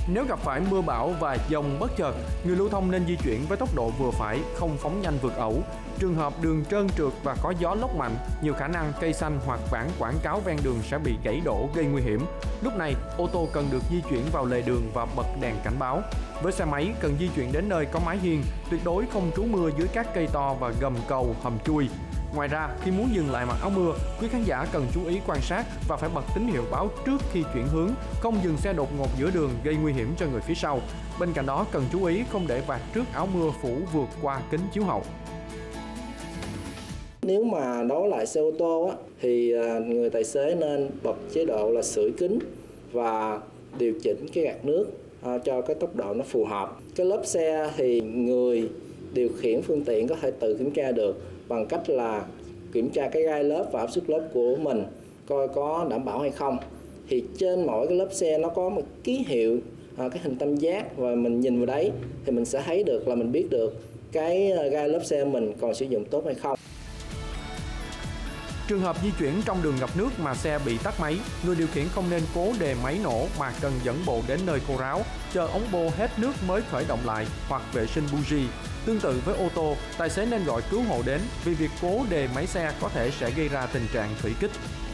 Nếu gặp phải mưa bão và dông bất chợt, người lưu thông nên di chuyển với tốc độ vừa phải, không phóng nhanh vượt ẩu. Trường hợp đường trơn trượt và có gió lốc mạnh, nhiều khả năng cây xanh hoặc bảng quảng cáo ven đường sẽ bị gãy đổ gây nguy hiểm. Lúc này, ô tô cần được di chuyển vào lề đường và bật đèn cảnh báo. Với xe máy cần di chuyển đến nơi có mái hiên, tuyệt đối không trú mưa dưới các cây to và gầm cầu, hầm chui. Ngoài ra, khi muốn dừng lại mặc áo mưa, quý khán giả cần chú ý quan sát và phải bật tín hiệu báo trước khi chuyển hướng, không dừng xe đột ngột giữa đường gây nguy hiểm cho người phía sau. Bên cạnh đó, cần chú ý không để vạt trước áo mưa phủ vượt qua kính chiếu hậu. Nếu mà đối lại xe ô tô thì người tài xế nên bật chế độ là sưởi kính và điều chỉnh cái gạt nước cho cái tốc độ nó phù hợp. Cái lớp xe thì người điều khiển phương tiện có thể tự kiểm tra được bằng cách là kiểm tra cái gai lớp và áp suất lớp của mình coi có đảm bảo hay không. Thì trên mỗi cái lớp xe nó có một ký hiệu, cái hình tam giác, và mình nhìn vào đấy thì mình sẽ thấy được, là mình biết được cái gai lớp xe mình còn sử dụng tốt hay không. Trường hợp di chuyển trong đường ngập nước mà xe bị tắt máy, người điều khiển không nên cố đề máy nổ mà cần dẫn bộ đến nơi khô ráo, chờ ống bô hết nước mới khởi động lại hoặc vệ sinh buji. Tương tự với ô tô, tài xế nên gọi cứu hộ đến vì việc cố đề máy xe có thể sẽ gây ra tình trạng thủy kích.